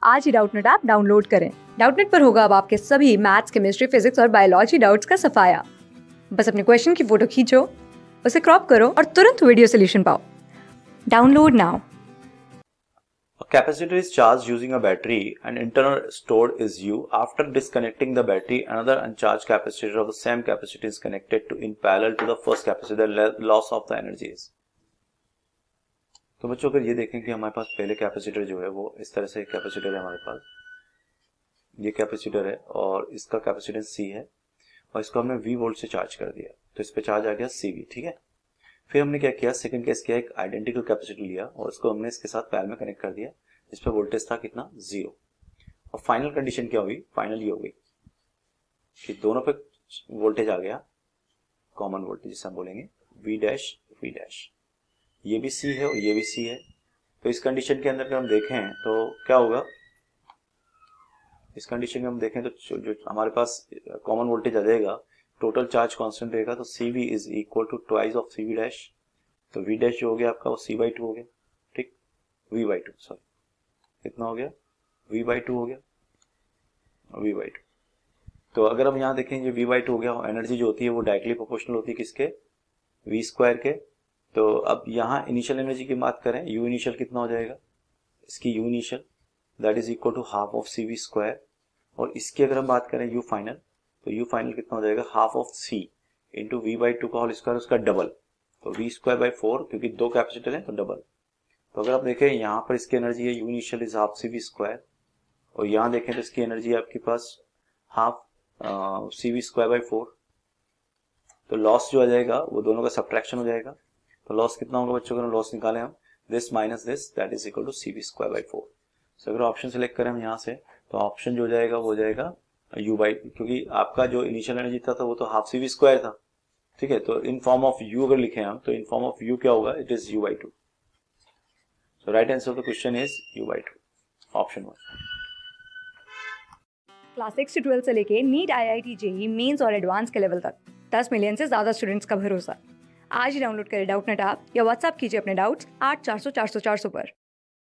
आज ही Doubtnut app download करें। डाउटनेट पर होगा अब आपके सभी मैथ्स, केमिस्ट्री, फिजिक्स और बायोलॉजी डाउट्स का सफाया। बस अपने क्वेश्चन की फोटो खींचो, उसे क्रॉप करो और तुरंत वीडियो सोल्यूशन पाओ। Download now. A capacitor is charged using a battery and internal stored is U. After disconnecting the battery, another uncharged capacitor of the same capacity is connected to in parallel to the first capacitor. The loss of the energy is. तो बच्चों अगर ये देखें कि हमारे पास पहले capacitor जो है वो इस तरह से कैपेसिटर है हमारे पास, ये कैपेसिटर है और इसका कैपेसिटेंस C है और इसको हमने V वोल्ट से चार्ज कर दिया, तो इस पे चार्ज आ गया CV, ठीक है। फिर हमने क्या किया, सेकंड केस किया, एक आइडेंटिकल कैपेसिटर लिया और इसको हमने इसके साथ पैरेलल में कनेक्ट कर दिया, इस पे वोल्टेज था कितना, 0। और फाइनल कंडीशन क्या हुई, फाइनल ये हो गई कि दोनों पे वोल्टेज आ गया, कॉमन वोल्टेज जिसे हम बोलेंगे V डैश V डैश, ये भी C है और ये भी C है। तो इस कंडीशन के अंदर अगर हम देखें तो क्या होगा, इस कंडीशन में हम देखें तो जो हमारे पास कॉमन वोल्टेज आ जाएगा, टोटल चार्ज कांस्टेंट रहेगा, तो CV is equal to twice of CV dash, तो V डैश जो हो गया आपका वो C/2 हो गया, ठीक, V/2 सॉरी, कितना हो गया, V/2 हो गया, V/2। तो अगर हम यहाँ देखें ये V/2 हो गया, एनर्जी जो होती है वो डायरेक्टली प्रोपोर्शनल होती है किसके, V स्क्वायर के। तो अब यहाँ इनिशियल एनर्जी की बात करें, U इनिशियल कितना हो जाएगा, इसकी U initial that is equal to half of CV square, और इसकी अगर हम बात करें U फाइनल, तो U फाइनल कितना हो जाएगा, half of C into V/2 का होल स्क्वायर, उसका डबल, तो V स्क्वायर बाई 4, क्योंकि दो कैपेसिटर है तो डबल। तो अगर आप देखें यहाँ पर इसकी एनर्जी है U initial is half CV square, और यहाँ देखें तो इसकी एनर्जी है आपके पास हाफ CV स्क्वायर बाई 4। तो लॉस जो आ जाएगा वो दोनों का सब्ट्रैक्शन हो जाएगा, तो लॉस कितना होगा बच्चों, अगर लॉस निकालें हम, this minus this that is equal to CV square by 4। तो अगर ऑप्शन सेलेक्ट करें हम यहाँ से, तो ऑप्शन जो हो जाएगा वो हो जाएगा U बाई, क्योंकि आपका जो इनिशियल एनर्जी था वो तो हाफ CV स्क्वायर था, ठीक है। तो इन फॉर्म ऑफ U अगर लिखें हम, तो इन फॉर्म ऑफ U क्या होगा, it is U/2। So right answer of the question is U/2, option 1। Class 6 से 12 से लेके नीट, IIT, JEE मेंस और एडवांस के लेवल तक 10 मिलियन से ज्यादा स्टूडेंट्स का भरोसा। आज ही डाउनलोड करें डाउटनेट ऐप या व्हाट्सएप कीजिए अपने डाउट्स 8400 400 400 पर।